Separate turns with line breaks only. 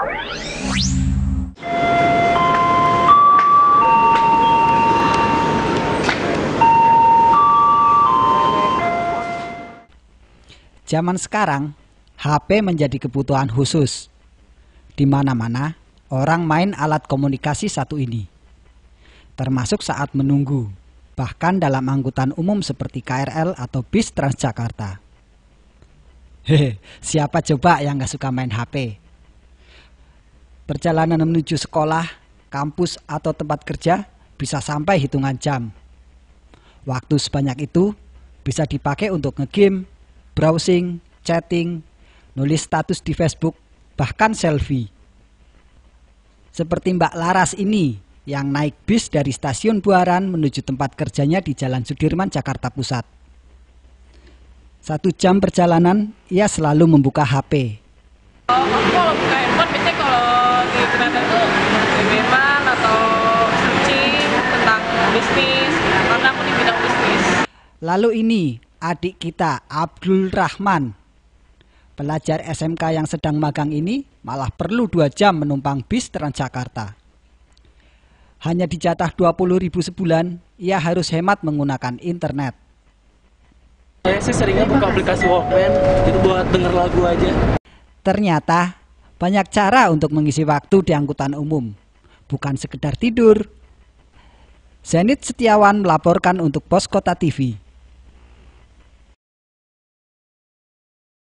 Zaman sekarang, HP menjadi kebutuhan khusus. Di mana-mana, orang main alat komunikasi satu ini. Termasuk saat menunggu, bahkan dalam angkutan umum seperti KRL atau bis Transjakarta. Hehe, siapa coba yang gak suka main HP? Perjalanan menuju sekolah, kampus, atau tempat kerja bisa sampai hitungan jam. Waktu sebanyak itu bisa dipakai untuk nge-game, browsing, chatting, nulis status di Facebook, bahkan selfie. Seperti Mbak Laras ini yang naik bis dari stasiun Buaran menuju tempat kerjanya di Jalan Sudirman, Jakarta Pusat. 1 jam perjalanan, ia selalu membuka HP.
Aku kalau buka handphone biasanya kalau di kereta tuh BBM-an atau searching tentang bisnis, karena aku di bidang bisnis.
Lalu ini adik kita Abdul Rahman, pelajar SMK yang sedang magang ini malah perlu 2 jam menumpang bis Transjakarta. Hanya dijatah 20.000 sebulan, ia harus hemat menggunakan internet.
Saya sih seringnya buka aplikasi Walkman, itu buat denger lagu aja.
Ternyata banyak cara untuk mengisi waktu di angkutan umum, bukan sekedar tidur. Zenit Setiawan melaporkan untuk Pos Kota TV.